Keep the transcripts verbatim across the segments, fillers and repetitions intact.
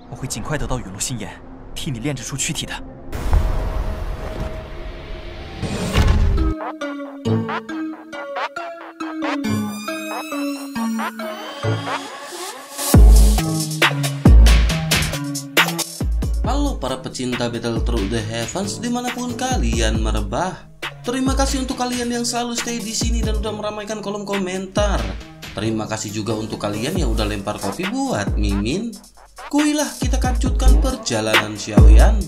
我会尽快得到陨落心炎，替你炼制出躯体的。 Halo para pecinta Battle Through the Heavens dimanapun kalian merebah. Terima kasih untuk kalian yang selalu stay di sini dan udah meramaikan kolom komentar. Terima kasih juga untuk kalian yang udah lempar kopi buat Mimin. Kuilah kita kancut,kan perjalanan Xiaoyan.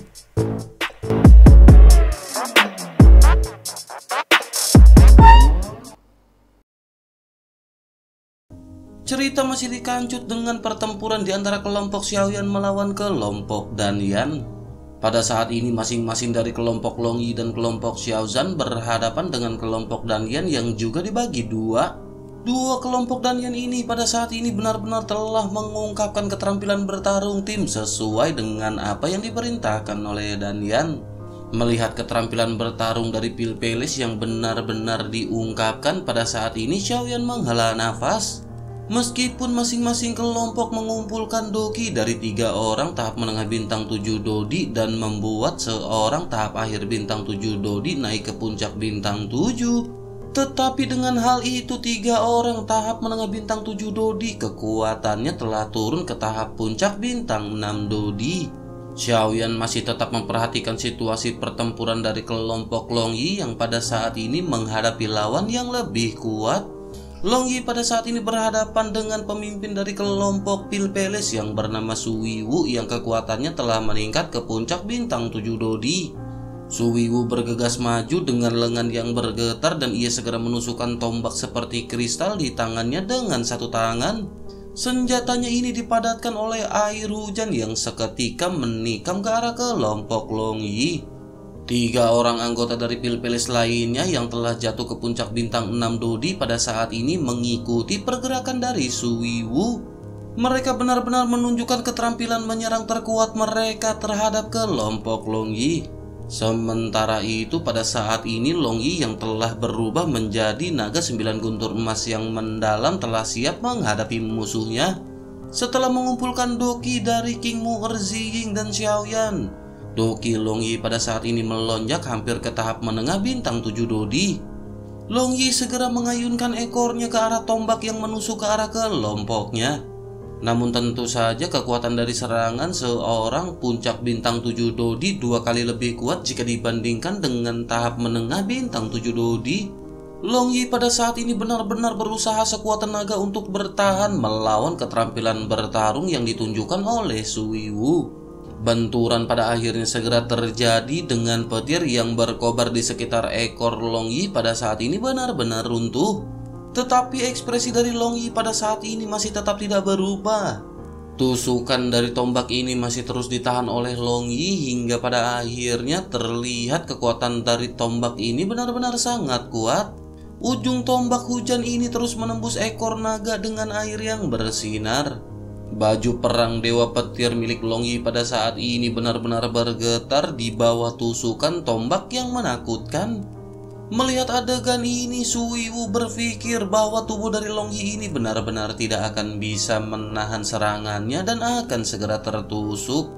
Cerita masih dikancut dengan pertempuran di antara kelompok Xiaoyan melawan kelompok Danyan. Pada saat ini masing-masing dari kelompok Longyi dan kelompok Xiaozan berhadapan dengan kelompok Danyan yang juga dibagi dua. Dua kelompok Danyan ini pada saat ini benar-benar telah mengungkapkan keterampilan bertarung tim sesuai dengan apa yang diperintahkan oleh Danyan. Melihat keterampilan bertarung dari Pil Peles yang benar-benar diungkapkan pada saat ini, Xiaoyan menghela nafas. Meskipun masing-masing kelompok mengumpulkan doki dari tiga orang tahap menengah bintang tujuh dodi dan membuat seorang tahap akhir bintang tujuh dodi naik ke puncak bintang tujuh. Tetapi dengan hal itu tiga orang tahap menengah bintang tujuh dodi kekuatannya telah turun ke tahap puncak bintang enam dodi. Xiaoyan masih tetap memperhatikan situasi pertempuran dari kelompok Longyi yang pada saat ini menghadapi lawan yang lebih kuat. Longyi pada saat ini berhadapan dengan pemimpin dari kelompok Pil Peles yang bernama Suwiwu yang kekuatannya telah meningkat ke puncak bintang tujuh dodi. Suwiwu bergegas maju dengan lengan yang bergetar dan ia segera menusukkan tombak seperti kristal di tangannya dengan satu tangan. Senjatanya ini dipadatkan oleh air hujan yang seketika menikam ke arah kelompok Longyi. Tiga orang anggota dari Pil Peles lainnya yang telah jatuh ke puncak bintang enam dodi pada saat ini mengikuti pergerakan dari Suwiwu. Mereka benar-benar menunjukkan keterampilan menyerang terkuat mereka terhadap kelompok Longyi. Sementara itu pada saat ini Longyi yang telah berubah menjadi naga sembilan guntur emas yang mendalam telah siap menghadapi musuhnya. Setelah mengumpulkan doki dari King Mu Erziying dan Xiaoyan, doki Longyi pada saat ini melonjak hampir ke tahap menengah bintang tujuh dodi. Longyi segera mengayunkan ekornya ke arah tombak yang menusuk ke arah kelompoknya. Namun tentu saja kekuatan dari serangan seorang puncak bintang tujuh dodi dua kali lebih kuat jika dibandingkan dengan tahap menengah bintang tujuh dodi. Longyi pada saat ini benar-benar berusaha sekuat tenaga untuk bertahan melawan keterampilan bertarung yang ditunjukkan oleh Suwiwu. Benturan pada akhirnya segera terjadi dengan petir yang berkobar di sekitar ekor Longyi pada saat ini benar-benar runtuh. Tetapi ekspresi dari Longyi pada saat ini masih tetap tidak berubah. Tusukan dari tombak ini masih terus ditahan oleh Longyi hingga pada akhirnya terlihat kekuatan dari tombak ini benar-benar sangat kuat. Ujung tombak hujan ini terus menembus ekor naga dengan air yang bersinar. Baju perang Dewa Petir milik Longyi pada saat ini benar-benar bergetar di bawah tusukan tombak yang menakutkan. Melihat adegan ini, Suwiwu berpikir bahwa tubuh dari Longyi ini benar-benar tidak akan bisa menahan serangannya dan akan segera tertusuk.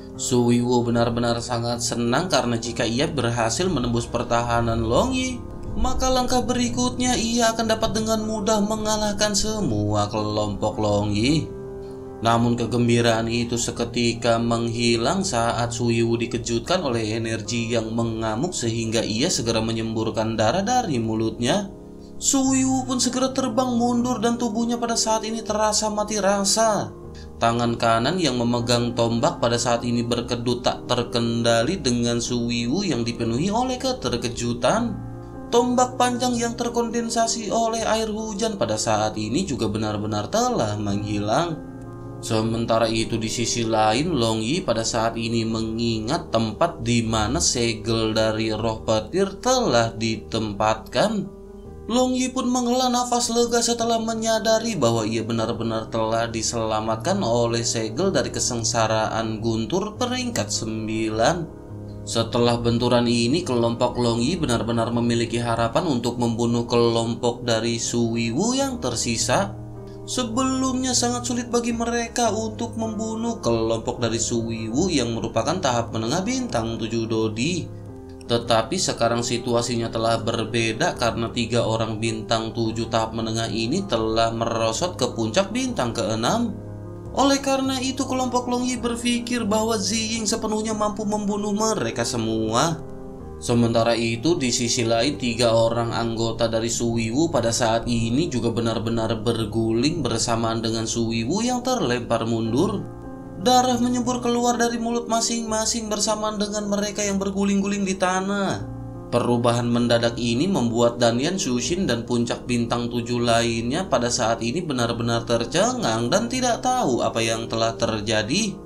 Suwiwu benar-benar sangat senang karena jika ia berhasil menembus pertahanan Longyi, maka langkah berikutnya ia akan dapat dengan mudah mengalahkan semua kelompok Longyi. Namun kegembiraan itu seketika menghilang saat Suwiwu dikejutkan oleh energi yang mengamuk sehingga ia segera menyemburkan darah dari mulutnya. Suwiwu pun segera terbang mundur dan tubuhnya pada saat ini terasa mati rasa. Tangan kanan yang memegang tombak pada saat ini berkedut tak terkendali dengan Suwiwu yang dipenuhi oleh keterkejutan. Tombak panjang yang terkondensasi oleh air hujan pada saat ini juga benar-benar telah menghilang. Sementara itu di sisi lain Longyi pada saat ini mengingat tempat di mana segel dari roh petir telah ditempatkan. Longyi pun menghela nafas lega setelah menyadari bahwa ia benar-benar telah diselamatkan oleh segel dari kesengsaraan guntur peringkat sembilan. Setelah benturan ini kelompok Longyi benar-benar memiliki harapan untuk membunuh kelompok dari Suwiwu yang tersisa. Sebelumnya sangat sulit bagi mereka untuk membunuh kelompok dari Suwiwu yang merupakan tahap menengah bintang tujuh Dodi. Tetapi sekarang situasinya telah berbeda karena tiga orang bintang tujuh tahap menengah ini telah merosot ke puncak bintang keenam. Oleh karena itu kelompok Longyi berpikir bahwa Ziying sepenuhnya mampu membunuh mereka semua. Sementara itu di sisi lain tiga orang anggota dari Suwiwu pada saat ini juga benar-benar berguling bersamaan dengan Suwiwu yang terlempar mundur. Darah menyembur keluar dari mulut masing-masing bersamaan dengan mereka yang berguling-guling di tanah. Perubahan mendadak ini membuat Danyan, Sushin, dan puncak bintang tujuh lainnya pada saat ini benar-benar tercengang dan tidak tahu apa yang telah terjadi.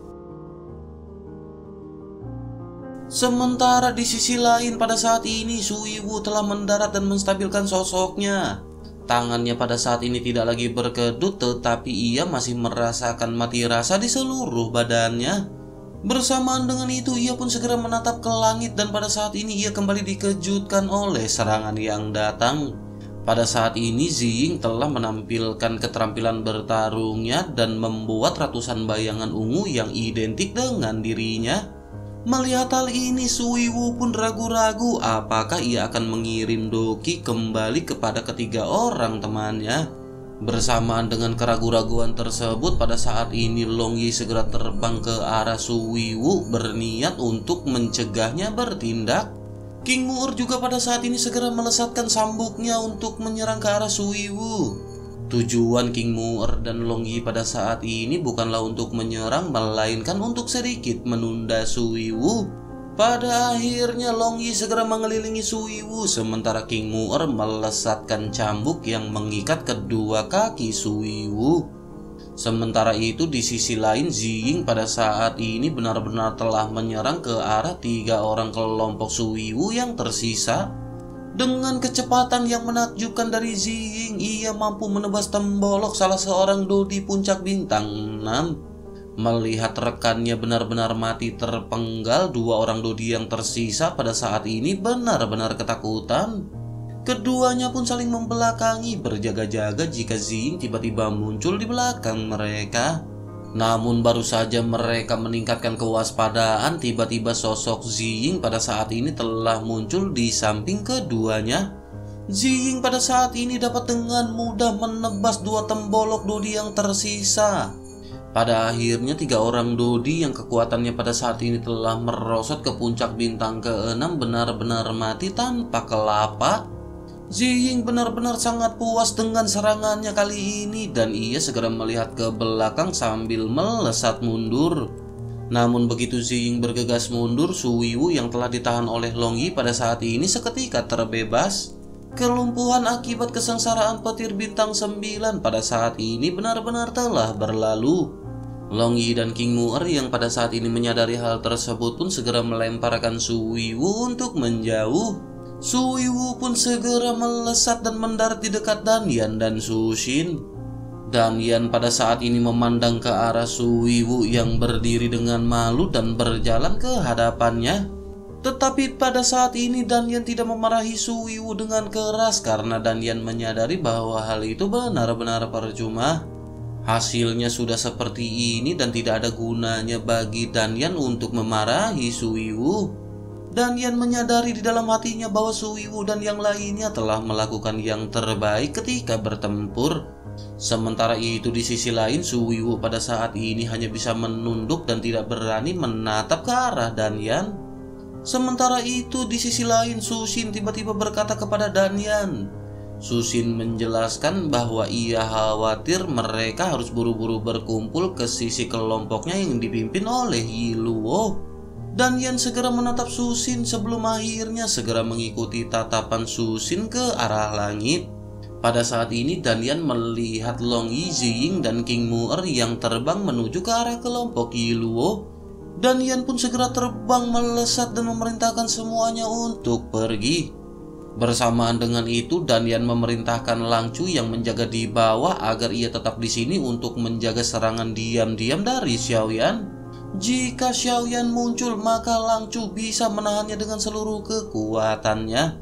Sementara di sisi lain pada saat ini Suwiwu telah mendarat dan menstabilkan sosoknya. Tangannya pada saat ini tidak lagi berkedut, tetapi ia masih merasakan mati rasa di seluruh badannya. Bersamaan dengan itu ia pun segera menatap ke langit dan pada saat ini ia kembali dikejutkan oleh serangan yang datang. Pada saat ini Ziying telah menampilkan keterampilan bertarungnya dan membuat ratusan bayangan ungu yang identik dengan dirinya. Melihat hal ini Suwiwu pun ragu-ragu apakah ia akan mengirim Doki kembali kepada ketiga orang temannya. Bersamaan dengan keraguan-raguan tersebut pada saat ini Longyi segera terbang ke arah Suwiwu berniat untuk mencegahnya bertindak. King Mu'er juga pada saat ini segera melesatkan sambuknya untuk menyerang ke arah Suwiwu. Tujuan King Mu'er dan Longyi pada saat ini bukanlah untuk menyerang, melainkan untuk sedikit menunda Suwiwu. Pada akhirnya Longyi segera mengelilingi Suwiwu, sementara King Mu'er melesatkan cambuk yang mengikat kedua kaki Suwiwu. Sementara itu di sisi lain Ziying pada saat ini benar-benar telah menyerang ke arah tiga orang kelompok Suwiwu yang tersisa. Dengan kecepatan yang menakjubkan dari Ziying, ia mampu menebas tembolok salah seorang Dodi puncak bintang enam. Melihat rekannya benar-benar mati terpenggal, dua orang Dodi yang tersisa pada saat ini benar-benar ketakutan. Keduanya pun saling membelakangi, berjaga-jaga jika Ziying tiba-tiba muncul di belakang mereka. Namun baru saja mereka meningkatkan kewaspadaan, tiba-tiba sosok Ziying pada saat ini telah muncul di samping keduanya. Ziying pada saat ini dapat dengan mudah menebas dua tembolok Dodi yang tersisa. Pada akhirnya tiga orang Dodi yang kekuatannya pada saat ini telah merosot ke puncak bintang keenam benar-benar mati tanpa kelapa. Ziying benar-benar sangat puas dengan serangannya kali ini dan ia segera melihat ke belakang sambil melesat mundur. Namun begitu Ziying bergegas mundur, Suwiwu yang telah ditahan oleh Longyi pada saat ini seketika terbebas. Kelumpuhan akibat kesengsaraan petir bintang sembilan pada saat ini benar-benar telah berlalu. Longyi dan King Mu'er yang pada saat ini menyadari hal tersebut pun segera melemparkan Suwiwu untuk menjauh. Suwiwu pun segera melesat dan mendarat di dekat Danyan dan Sushin. Danyan pada saat ini memandang ke arah Suwiwu yang berdiri dengan malu dan berjalan ke hadapannya. Tetapi pada saat ini Danyan tidak memarahi Suwiwu dengan keras karena Danyan menyadari bahwa hal itu benar-benar percuma. Hasilnya sudah seperti ini dan tidak ada gunanya bagi Danyan untuk memarahi Suwiwu. Danyan menyadari di dalam hatinya bahwa Suwiwu dan yang lainnya telah melakukan yang terbaik ketika bertempur. Sementara itu di sisi lain Suwiwu pada saat ini hanya bisa menunduk dan tidak berani menatap ke arah Danyan. Sementara itu di sisi lain Sushin tiba-tiba berkata kepada Danyan. Sushin menjelaskan bahwa ia khawatir mereka harus buru-buru berkumpul ke sisi kelompoknya yang dipimpin oleh Yiluo. Danyan segera menatap Sushin sebelum akhirnya segera mengikuti tatapan Sushin ke arah langit. Pada saat ini Danyan melihat Longyi, Ziying, dan King Mu'er yang terbang menuju ke arah kelompok Yiluo. Danyan pun segera terbang melesat dan memerintahkan semuanya untuk pergi. Bersamaan dengan itu Danyan memerintahkan Langcu yang menjaga di bawah agar ia tetap di sini untuk menjaga serangan diam-diam dari Xiaoyan. Jika Xiaoyan muncul, maka Langcu bisa menahannya dengan seluruh kekuatannya.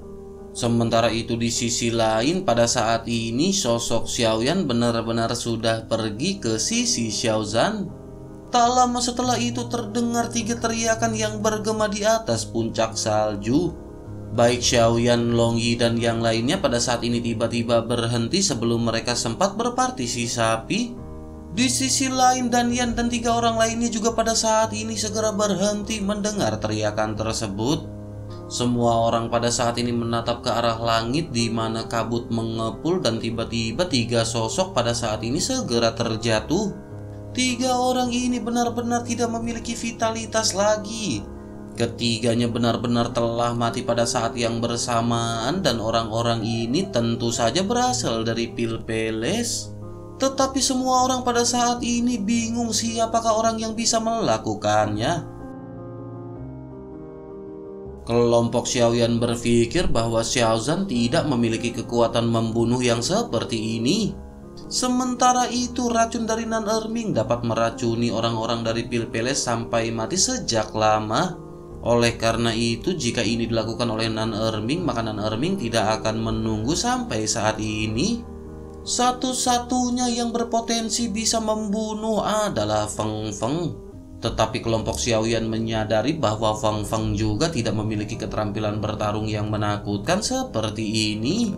Sementara itu di sisi lain pada saat ini sosok Xiaoyan benar-benar sudah pergi ke sisi Xiaozan. Tak lama setelah itu terdengar tiga teriakan yang bergema di atas puncak salju. Baik Xiaoyan, Longyi dan yang lainnya pada saat ini tiba-tiba berhenti sebelum mereka sempat berpartisipasi. Di sisi lain Danyan dan tiga orang lainnya juga pada saat ini segera berhenti mendengar teriakan tersebut. Semua orang pada saat ini menatap ke arah langit di mana kabut mengepul dan tiba-tiba tiga sosok pada saat ini segera terjatuh. Tiga orang ini benar-benar tidak memiliki vitalitas lagi. Ketiganya benar-benar telah mati pada saat yang bersamaan dan orang-orang ini tentu saja berasal dari Pil Palace. Tetapi semua orang pada saat ini bingung siapakah orang yang bisa melakukannya. Kelompok Xiaoyan berpikir bahwa Xiaozan tidak memiliki kekuatan membunuh yang seperti ini. Sementara itu racun dari Nan Erming dapat meracuni orang-orang dari Pil Palace sampai mati sejak lama. Oleh karena itu jika ini dilakukan oleh Nan Erming, maka Nan Erming tidak akan menunggu sampai saat ini. Satu-satunya yang berpotensi bisa membunuh adalah Feng Feng. Tetapi kelompok Xiaoyan menyadari bahwa Feng Feng juga tidak memiliki keterampilan bertarung yang menakutkan seperti ini.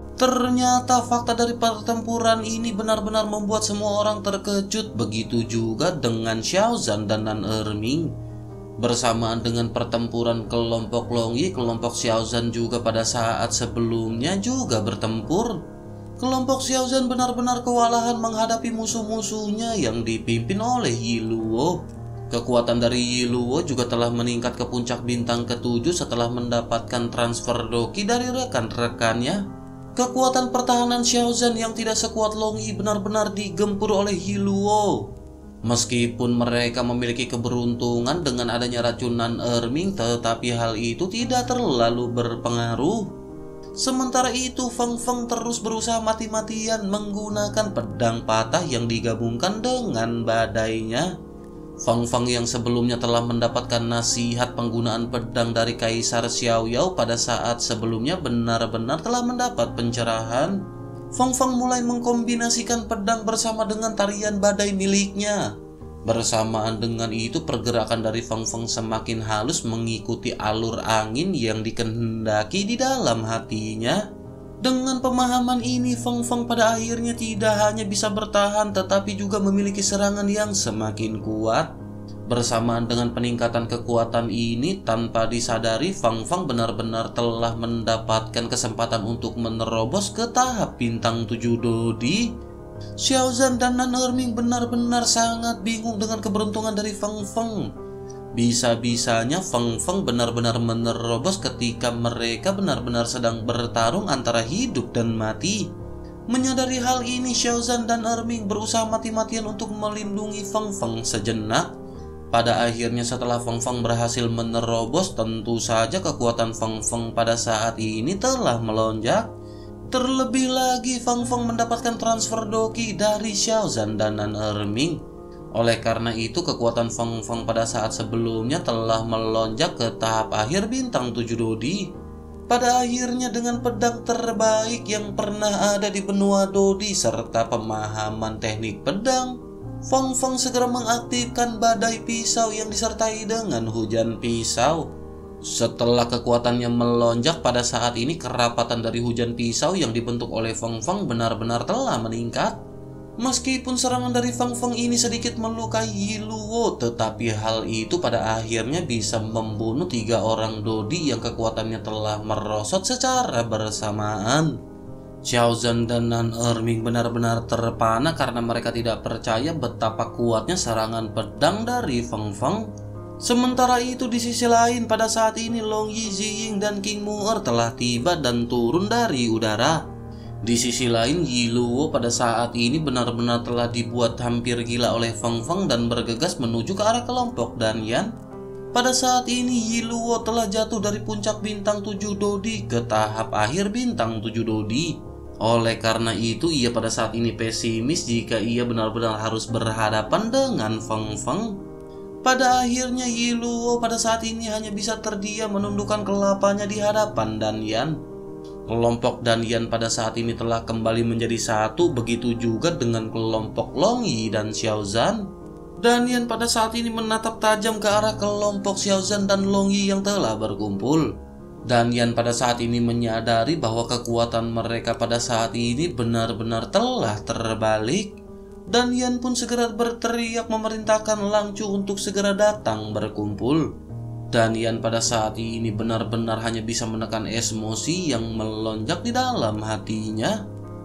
Ternyata fakta dari pertempuran ini benar-benar membuat semua orang terkejut. Begitu juga dengan Xiaozan dan Nan Erming. Bersamaan dengan pertempuran kelompok Longyi, kelompok Xiaozan juga pada saat sebelumnya juga bertempur. Kelompok Xiaozan benar-benar kewalahan menghadapi musuh-musuhnya yang dipimpin oleh Yi Luo. Kekuatan dari Yi Luo juga telah meningkat ke puncak bintang ketujuh setelah mendapatkan transfer doki dari rekan-rekannya. Kekuatan pertahanan Xiaozan yang tidak sekuat Longyi benar-benar digempur oleh Yi Luo. Meskipun mereka memiliki keberuntungan dengan adanya racun Nan Erming, tetapi hal itu tidak terlalu berpengaruh. Sementara itu Feng Feng terus berusaha mati-matian menggunakan pedang patah yang digabungkan dengan badainya. Feng Feng yang sebelumnya telah mendapatkan nasihat penggunaan pedang dari Kaisar Xiaoyao pada saat sebelumnya benar-benar telah mendapat pencerahan. Feng Feng mulai mengkombinasikan pedang bersama dengan tarian badai miliknya. Bersamaan dengan itu pergerakan dari Feng Feng semakin halus mengikuti alur angin yang dikehendaki di dalam hatinya. Dengan pemahaman ini, Feng Feng pada akhirnya tidak hanya bisa bertahan tetapi juga memiliki serangan yang semakin kuat. Bersamaan dengan peningkatan kekuatan ini, tanpa disadari Feng Feng benar-benar telah mendapatkan kesempatan untuk menerobos ke tahap bintang tujuh Dodi. Xiaozan dan Nan Erming benar-benar sangat bingung dengan keberuntungan dari Feng Feng. Bisa-bisanya Feng Feng benar-benar menerobos ketika mereka benar-benar sedang bertarung antara hidup dan mati. Menyadari hal ini, Xiaozan dan Erming berusaha mati-matian untuk melindungi Feng Feng sejenak. Pada akhirnya setelah Feng Feng berhasil menerobos, tentu saja kekuatan Feng Feng pada saat ini telah melonjak. Terlebih lagi Feng Feng mendapatkan transfer doki dari Xiaozan dan Nan Erming. Oleh karena itu kekuatan Feng Feng pada saat sebelumnya telah melonjak ke tahap akhir bintang tujuh Dodi. Pada akhirnya dengan pedang terbaik yang pernah ada di benua Dodi serta pemahaman teknik pedang, Feng Feng segera mengaktifkan badai pisau yang disertai dengan hujan pisau. Setelah kekuatannya melonjak pada saat ini, kerapatan dari hujan pisau yang dibentuk oleh Feng Feng benar-benar telah meningkat. Meskipun serangan dari Feng Feng ini sedikit melukai Yi Luo, tetapi hal itu pada akhirnya bisa membunuh tiga orang Dodi yang kekuatannya telah merosot secara bersamaan. Xiaozan dan Nan Erming benar-benar terpana karena mereka tidak percaya betapa kuatnya serangan pedang dari Feng Feng. Sementara itu di sisi lain pada saat ini Longyi, Ziying dan King Mu'er telah tiba dan turun dari udara. Di sisi lain, Yi Luo pada saat ini benar-benar telah dibuat hampir gila oleh Feng Feng dan bergegas menuju ke arah kelompok Danyan. Pada saat ini, Yi Luo telah jatuh dari puncak bintang tujuh Dodi ke tahap akhir bintang tujuh Dodi. Oleh karena itu, ia pada saat ini pesimis jika ia benar-benar harus berhadapan dengan Feng Feng. Pada akhirnya, Yi Luo pada saat ini hanya bisa terdiam menundukkan kelapanya di hadapan Danyan. Kelompok Danyan pada saat ini telah kembali menjadi satu, begitu juga dengan kelompok Long Yi dan Xiaozan. Danyan pada saat ini menatap tajam ke arah kelompok Xiaozan dan Long Yi yang telah berkumpul. Danyan pada saat ini menyadari bahwa kekuatan mereka pada saat ini benar-benar telah terbalik. Danyan pun segera berteriak memerintahkan Langcu untuk segera datang berkumpul. Danyan pada saat ini benar-benar hanya bisa menekan emosi yang melonjak di dalam hatinya.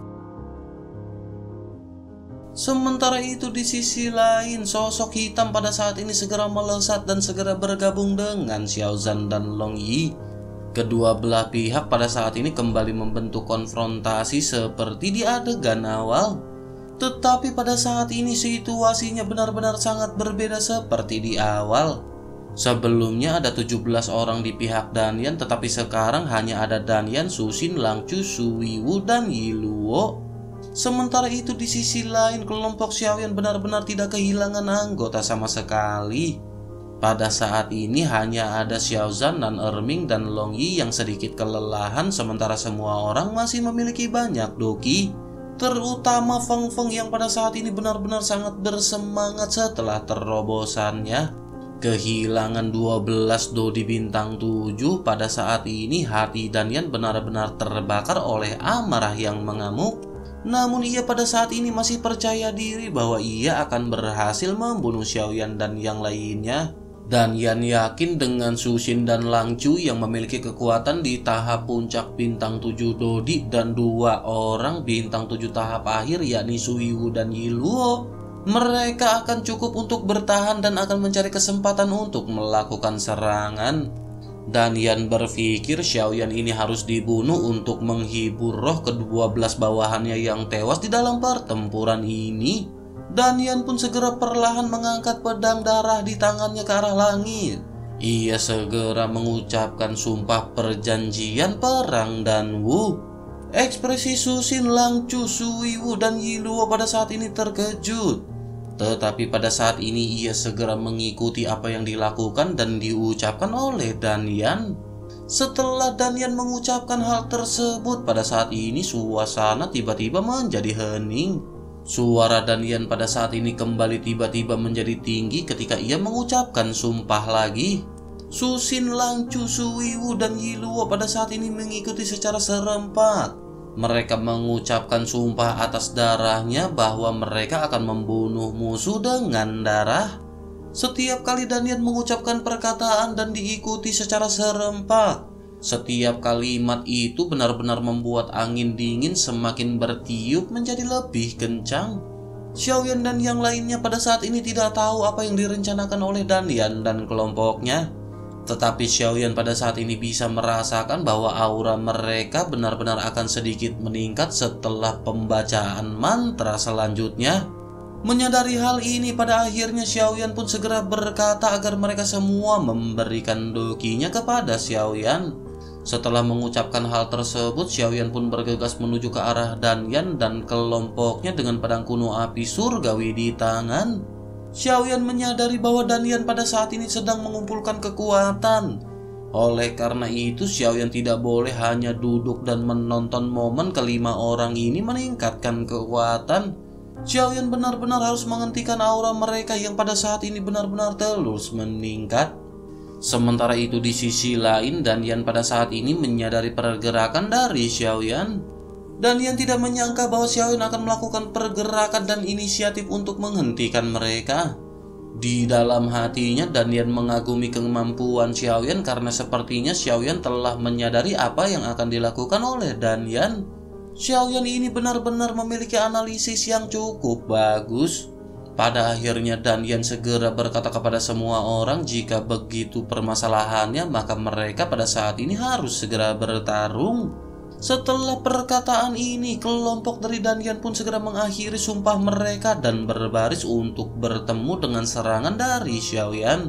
Sementara itu di sisi lain, sosok hitam pada saat ini segera melesat dan segera bergabung dengan Xiaozan dan Long Yi. Kedua belah pihak pada saat ini kembali membentuk konfrontasi seperti di adegan awal. Tetapi pada saat ini situasinya benar-benar sangat berbeda seperti di awal. Sebelumnya ada tujuh belas orang di pihak Danyan, tetapi sekarang hanya ada Danyan, Susin, Langcu, Suwiwu, dan Yiluo. Sementara itu di sisi lain, kelompok Xiaoyan benar-benar tidak kehilangan anggota sama sekali. Pada saat ini hanya ada Xiaozan dan Erming dan Long Yi yang sedikit kelelahan, sementara semua orang masih memiliki banyak doki. Terutama Feng Feng yang pada saat ini benar-benar sangat bersemangat setelah terobosannya. Kehilangan dua belas dodi bintang tujuh pada saat ini hati Danyan benar-benar terbakar oleh amarah yang mengamuk. Namun ia pada saat ini masih percaya diri bahwa ia akan berhasil membunuh Xiaoyan dan yang lainnya. Danyan yakin dengan Susin dan Langcu yang memiliki kekuatan di tahap puncak bintang tujuh dodi dan dua orang bintang tujuh tahap akhir yakni Suwiwu dan Yiluo, mereka akan cukup untuk bertahan dan akan mencari kesempatan untuk melakukan serangan. Danyan berpikir Xiaoyan ini harus dibunuh untuk menghibur roh kedua belas bawahannya yang tewas di dalam pertempuran ini. Danyan pun segera perlahan mengangkat pedang darah di tangannya ke arah langit. Ia segera mengucapkan sumpah perjanjian perang dan Wu. Ekspresi Susin, Langcu, Suwiwu, dan Yiluo pada saat ini terkejut. Tetapi pada saat ini ia segera mengikuti apa yang dilakukan dan diucapkan oleh Danyan. Setelah Danyan mengucapkan hal tersebut, pada saat ini suasana tiba-tiba menjadi hening. Suara Danyan pada saat ini kembali tiba-tiba menjadi tinggi ketika ia mengucapkan sumpah lagi. Susin, Langcu, Suwiwu, dan Yiluo pada saat ini mengikuti secara serempak. Mereka mengucapkan sumpah atas darahnya bahwa mereka akan membunuh musuh dengan darah. Setiap kali Danyan mengucapkan perkataan dan diikuti secara serempak, setiap kalimat itu benar-benar membuat angin dingin semakin bertiup menjadi lebih kencang. Xiaoyan dan yang lainnya pada saat ini tidak tahu apa yang direncanakan oleh Danyan dan kelompoknya. Tetapi Xiaoyan pada saat ini bisa merasakan bahwa aura mereka benar-benar akan sedikit meningkat setelah pembacaan mantra selanjutnya. Menyadari hal ini, pada akhirnya Xiaoyan pun segera berkata agar mereka semua memberikan dokinya kepada Xiaoyan. Setelah mengucapkan hal tersebut, Xiaoyan pun bergegas menuju ke arah Danyan dan kelompoknya dengan pedang kuno api surgawi di tangan. Xiaoyan menyadari bahwa Danyan pada saat ini sedang mengumpulkan kekuatan. Oleh karena itu, Xiaoyan tidak boleh hanya duduk dan menonton momen kelima orang ini meningkatkan kekuatan. Xiaoyan benar-benar harus menghentikan aura mereka yang pada saat ini benar-benar terus meningkat. Sementara itu di sisi lain, Danyan pada saat ini menyadari pergerakan dari Xiaoyan. Danyan tidak menyangka bahwa Xiaoyan akan melakukan pergerakan dan inisiatif untuk menghentikan mereka. Di dalam hatinya, Danyan mengagumi kemampuan Xiaoyan karena sepertinya Xiaoyan telah menyadari apa yang akan dilakukan oleh Danyan. Xiaoyan ini benar-benar memiliki analisis yang cukup bagus. Pada akhirnya Danyan segera berkata kepada semua orang jika begitu permasalahannya, maka mereka pada saat ini harus segera bertarung. Setelah perkataan ini, kelompok dari Danyan pun segera mengakhiri sumpah mereka dan berbaris untuk bertemu dengan serangan dari Xiaoyan.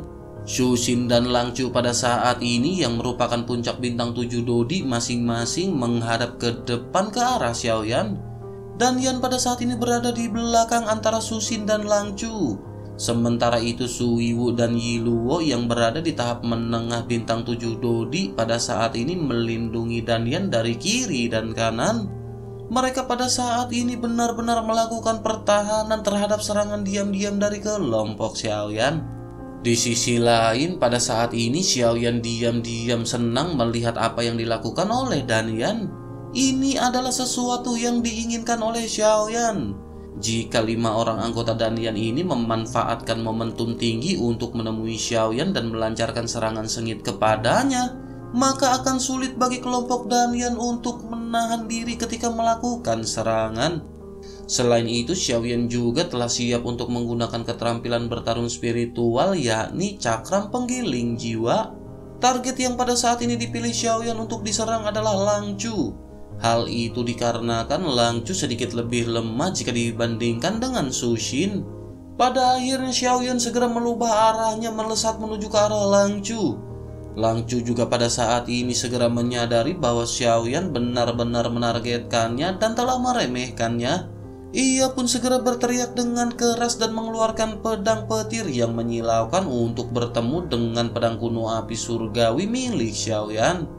Susin dan Langcu pada saat ini yang merupakan puncak bintang tujuh dodi masing-masing menghadap ke depan ke arah Xiaoyan. Danyan pada saat ini berada di belakang antara Susin dan Langcu. Sementara itu Suiwu dan Yiluo yang berada di tahap menengah bintang tujuh Dodi pada saat ini melindungi Danyan dari kiri dan kanan. Mereka pada saat ini benar-benar melakukan pertahanan terhadap serangan diam-diam dari kelompok Xiaoyan. Di sisi lain, pada saat ini Xiaoyan diam-diam senang melihat apa yang dilakukan oleh Danyan. Ini adalah sesuatu yang diinginkan oleh Xiaoyan. Jika lima orang anggota Danyan ini memanfaatkan momentum tinggi untuk menemui Xiaoyan dan melancarkan serangan sengit kepadanya, maka akan sulit bagi kelompok Danyan untuk menahan diri ketika melakukan serangan. Selain itu, Xiaoyan juga telah siap untuk menggunakan keterampilan bertarung spiritual, yakni cakram penggiling jiwa. Target yang pada saat ini dipilih Xiaoyan untuk diserang adalah Lang Chu. Hal itu dikarenakan Lang Chu sedikit lebih lemah jika dibandingkan dengan Su Xin. Pada akhirnya Xiaoyan segera melubah arahnya melesat menuju ke arah Lang Chu. Lang Chu juga pada saat ini segera menyadari bahwa Xiaoyan benar-benar menargetkannya dan telah meremehkannya. Ia pun segera berteriak dengan keras dan mengeluarkan pedang petir yang menyilaukan untuk bertemu dengan pedang kuno api surgawi milik Xiaoyan.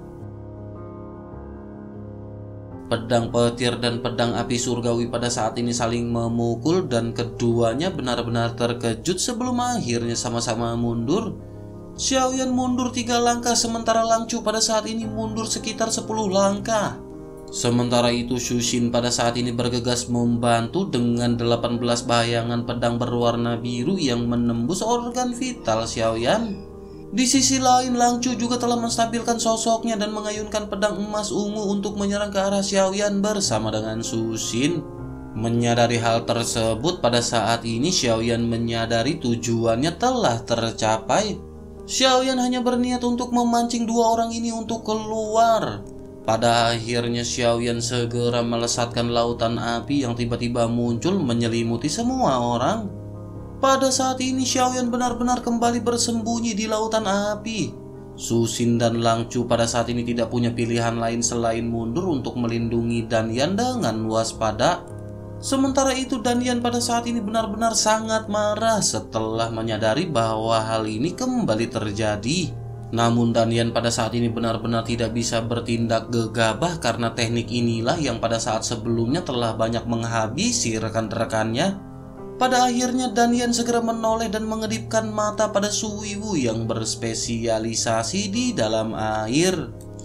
Pedang petir dan pedang api surgawi pada saat ini saling memukul dan keduanya benar-benar terkejut sebelum akhirnya sama-sama mundur. Xiaoyan mundur tiga langkah sementara Lang Chu pada saat ini mundur sekitar sepuluh langkah. Sementara itu Su Xin pada saat ini bergegas membantu dengan delapan belas bayangan pedang berwarna biru yang menembus organ vital Xiaoyan. Di sisi lain, Lang Chu juga telah menstabilkan sosoknya dan mengayunkan pedang emas ungu untuk menyerang ke arah Xiaoyan bersama dengan Su Xin. Menyadari hal tersebut, pada saat ini Xiaoyan menyadari tujuannya telah tercapai. Xiaoyan hanya berniat untuk memancing dua orang ini untuk keluar. Pada akhirnya Xiaoyan segera melesatkan lautan api yang tiba-tiba muncul menyelimuti semua orang. Pada saat ini Xiaoyan benar-benar kembali bersembunyi di lautan api. Su Xin dan Lang Chu pada saat ini tidak punya pilihan lain selain mundur untuk melindungi Danyan dengan waspada. Sementara itu Danyan pada saat ini benar-benar sangat marah setelah menyadari bahwa hal ini kembali terjadi. Namun Danyan pada saat ini benar-benar tidak bisa bertindak gegabah karena teknik inilah yang pada saat sebelumnya telah banyak menghabisi rekan-rekannya. Pada akhirnya Danyan segera menoleh dan mengedipkan mata pada Suiwu yang berspesialisasi di dalam air.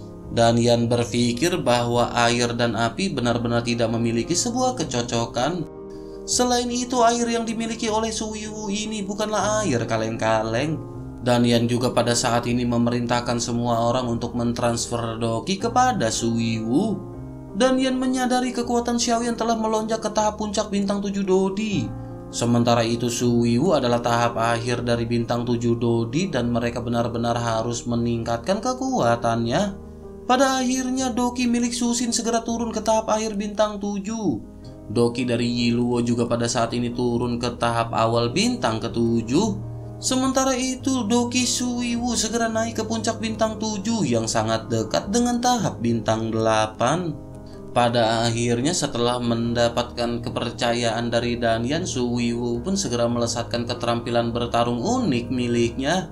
Danyan berpikir bahwa air dan api benar-benar tidak memiliki sebuah kecocokan. Selain itu, air yang dimiliki oleh Suiwu ini bukanlah air kaleng-kaleng. Danyan juga pada saat ini memerintahkan semua orang untuk mentransfer Doki kepada Suiwu. Danyan menyadari kekuatan Xiaoyan telah melonjak ke tahap puncak bintang tujuh Dodi. Sementara itu Suiwu adalah tahap akhir dari bintang tujuh Dodi dan mereka benar-benar harus meningkatkan kekuatannya. Pada akhirnya Doki milik Su Xin segera turun ke tahap akhir bintang tujuh. Doki dari Yiluo juga pada saat ini turun ke tahap awal bintang ketujuh. Sementara itu Doki Suiwu segera naik ke puncak bintang tujuh yang sangat dekat dengan tahap bintang delapan. Pada akhirnya setelah mendapatkan kepercayaan dari Danyan, Suiwu pun segera melesatkan keterampilan bertarung unik miliknya.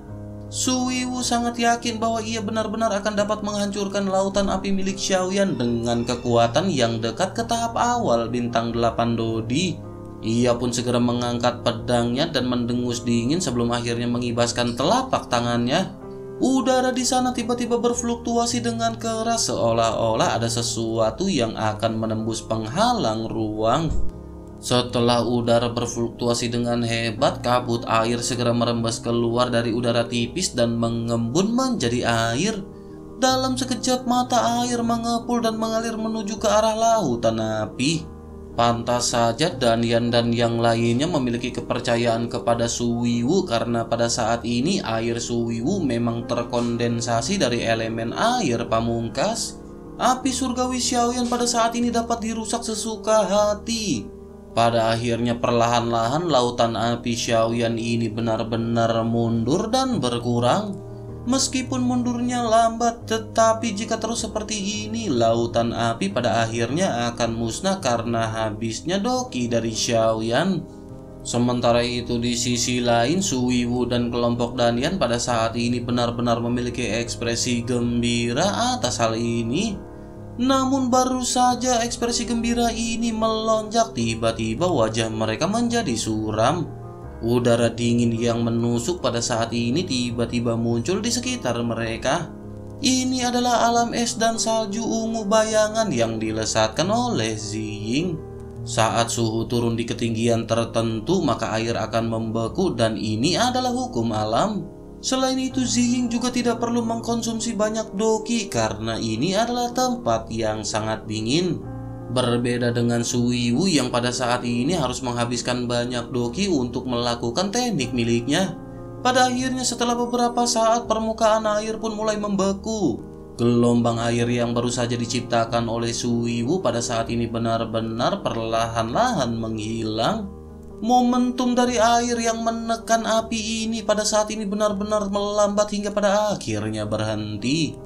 Suiwu sangat yakin bahwa ia benar-benar akan dapat menghancurkan lautan api milik Xiaoyan dengan kekuatan yang dekat ke tahap awal bintang delapan Dodi. Ia pun segera mengangkat pedangnya dan mendengus dingin sebelum akhirnya mengibaskan telapak tangannya. Udara di sana tiba-tiba berfluktuasi dengan keras seolah-olah ada sesuatu yang akan menembus penghalang ruang. Setelah udara berfluktuasi dengan hebat, kabut air segera merembes keluar dari udara tipis dan mengembun menjadi air. Dalam sekejap mata air mengepul dan mengalir menuju ke arah lautan api. Pantas saja Danyan dan yang lainnya memiliki kepercayaan kepada Suiwu karena pada saat ini air Suiwu memang terkondensasi dari elemen air pamungkas. Api surgawi Xiaoyan pada saat ini dapat dirusak sesuka hati. Pada akhirnya perlahan-lahan lautan api Xiaoyan ini benar-benar mundur dan berkurang. Meskipun mundurnya lambat, tetapi jika terus seperti ini, lautan api pada akhirnya akan musnah karena habisnya Doki dari Xiaoyan. Sementara itu di sisi lain, Suwiwu dan kelompok Danyan pada saat ini benar-benar memiliki ekspresi gembira atas hal ini. Namun baru saja ekspresi gembira ini melonjak, tiba-tiba wajah mereka menjadi suram. Udara dingin yang menusuk pada saat ini tiba-tiba muncul di sekitar mereka. Ini adalah alam es dan salju ungu bayangan yang dilesatkan oleh Ziying. Saat suhu turun di ketinggian tertentu, maka air akan membeku dan ini adalah hukum alam. Selain itu, Ziying juga tidak perlu mengkonsumsi banyak doki karena ini adalah tempat yang sangat dingin. Berbeda dengan Suwiwu yang pada saat ini harus menghabiskan banyak doki untuk melakukan teknik miliknya. Pada akhirnya setelah beberapa saat permukaan air pun mulai membeku. Gelombang air yang baru saja diciptakan oleh Suwiwu pada saat ini benar-benar perlahan-lahan menghilang. Momentum dari air yang menekan api ini pada saat ini benar-benar melambat hingga pada akhirnya berhenti.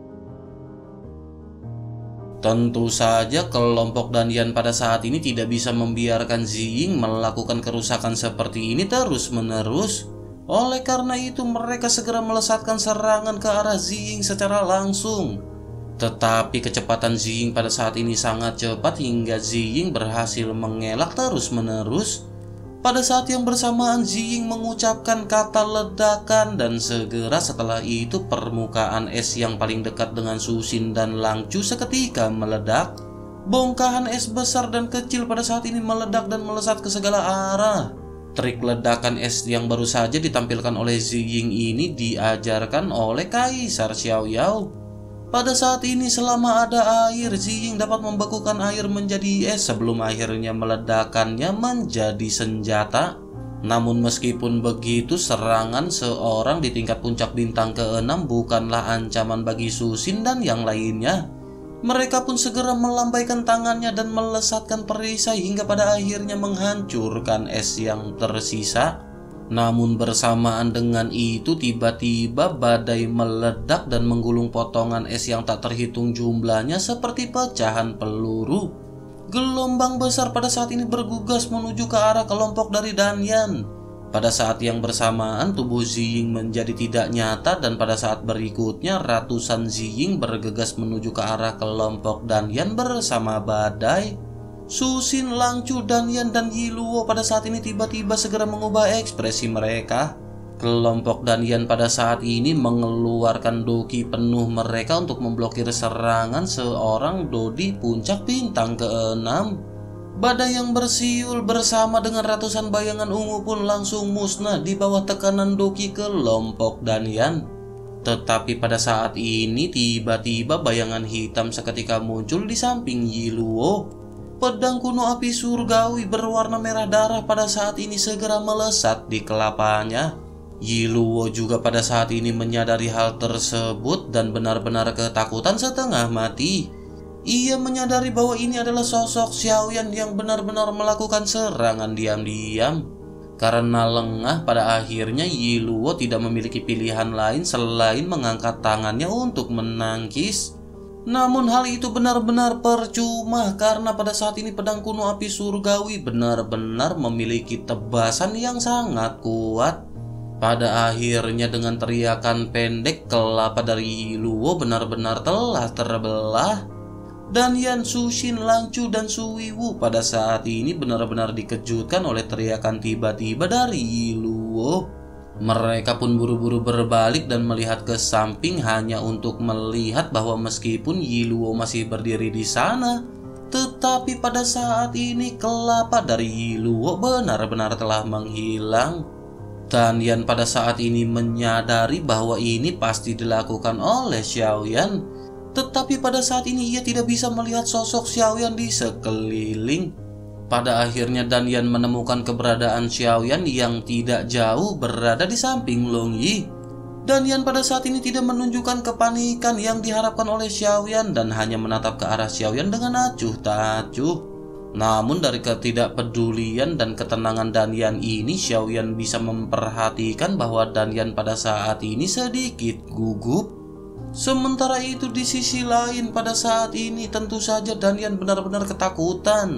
Tentu saja kelompok Danyan pada saat ini tidak bisa membiarkan Ziying melakukan kerusakan seperti ini terus-menerus. Oleh karena itu mereka segera melesatkan serangan ke arah Ziying secara langsung. Tetapi kecepatan Ziying pada saat ini sangat cepat hingga Ziying berhasil mengelak terus-menerus. Pada saat yang bersamaan Ziying mengucapkan kata ledakan dan segera setelah itu permukaan es yang paling dekat dengan Susin dan Langcu seketika meledak. Bongkahan es besar dan kecil pada saat ini meledak dan melesat ke segala arah. Trik ledakan es yang baru saja ditampilkan oleh Ziying ini diajarkan oleh Kaisar Xiaoyao. Pada saat ini selama ada air, Ziying dapat membekukan air menjadi es sebelum akhirnya meledakannya menjadi senjata. Namun meskipun begitu, serangan seorang di tingkat puncak bintang keenam bukanlah ancaman bagi Susin dan yang lainnya. Mereka pun segera melambaikan tangannya dan melesatkan perisai hingga pada akhirnya menghancurkan es yang tersisa. Namun bersamaan dengan itu tiba-tiba badai meledak dan menggulung potongan es yang tak terhitung jumlahnya seperti pecahan peluru. Gelombang besar pada saat ini bergegas menuju ke arah kelompok dari Danyan. Pada saat yang bersamaan tubuh Ziying menjadi tidak nyata dan pada saat berikutnya ratusan Ziying bergegas menuju ke arah kelompok Danyan bersama badai. Susin, Langcu, Danyan, dan Yiluo pada saat ini tiba-tiba segera mengubah ekspresi mereka. Kelompok Danyan pada saat ini mengeluarkan doki penuh mereka untuk memblokir serangan seorang dodi puncak bintang keenam. Badai yang bersiul bersama dengan ratusan bayangan ungu pun langsung musnah di bawah tekanan doki kelompok Danyan. Tetapi pada saat ini tiba-tiba bayangan hitam seketika muncul di samping Yiluo. Pedang kuno api surgawi berwarna merah darah pada saat ini segera melesat di kelapanya. Yiluo juga pada saat ini menyadari hal tersebut dan benar-benar ketakutan setengah mati. Ia menyadari bahwa ini adalah sosok Xiaoyan yang benar-benar melakukan serangan diam-diam. Karena lengah, pada akhirnya Yiluo tidak memiliki pilihan lain selain mengangkat tangannya untuk menangkis. Namun hal itu benar-benar percuma karena pada saat ini pedang kuno api surgawi benar-benar memiliki tebasan yang sangat kuat. Pada akhirnya dengan teriakan pendek, kelapa dari Yiluo benar-benar telah terbelah. Danyan, Susin, Langcu, dan Suwiwu pada saat ini benar-benar dikejutkan oleh teriakan tiba-tiba dari Yiluo. Mereka pun buru-buru berbalik dan melihat ke samping hanya untuk melihat bahwa meskipun Yiluo masih berdiri di sana, tetapi pada saat ini kelapa dari Yiluo benar-benar telah menghilang. Danyan pada saat ini menyadari bahwa ini pasti dilakukan oleh Xiaoyan. Tetapi pada saat ini ia tidak bisa melihat sosok Xiaoyan di sekeliling. Pada akhirnya Danyan menemukan keberadaan Xiaoyan yang tidak jauh berada di samping Long Yi. Danyan pada saat ini tidak menunjukkan kepanikan yang diharapkan oleh Xiaoyan dan hanya menatap ke arah Xiaoyan dengan acuh tak acuh. Namun dari ketidakpedulian dan ketenangan Danyan ini, Xiaoyan bisa memperhatikan bahwa Danyan pada saat ini sedikit gugup. Sementara itu di sisi lain pada saat ini tentu saja Danyan benar-benar ketakutan.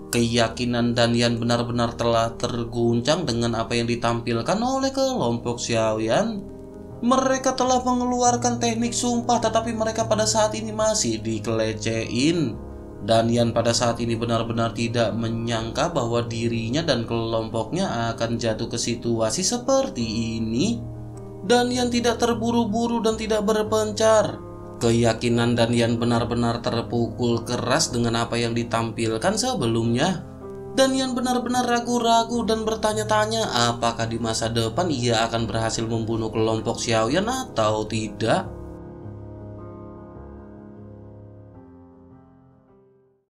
Keyakinan Danyan benar-benar telah terguncang dengan apa yang ditampilkan oleh kelompok Xiaoyan. Mereka telah mengeluarkan teknik sumpah, tetapi mereka pada saat ini masih dikelecehin. Danyan pada saat ini benar-benar tidak menyangka bahwa dirinya dan kelompoknya akan jatuh ke situasi seperti ini. Danyan tidak terburu-buru dan tidak berpencar. Keyakinan Danyan benar-benar terpukul keras dengan apa yang ditampilkan sebelumnya. Danyan benar-benar ragu-ragu dan bertanya-tanya apakah di masa depan ia akan berhasil membunuh kelompok Xiaoyan atau tidak.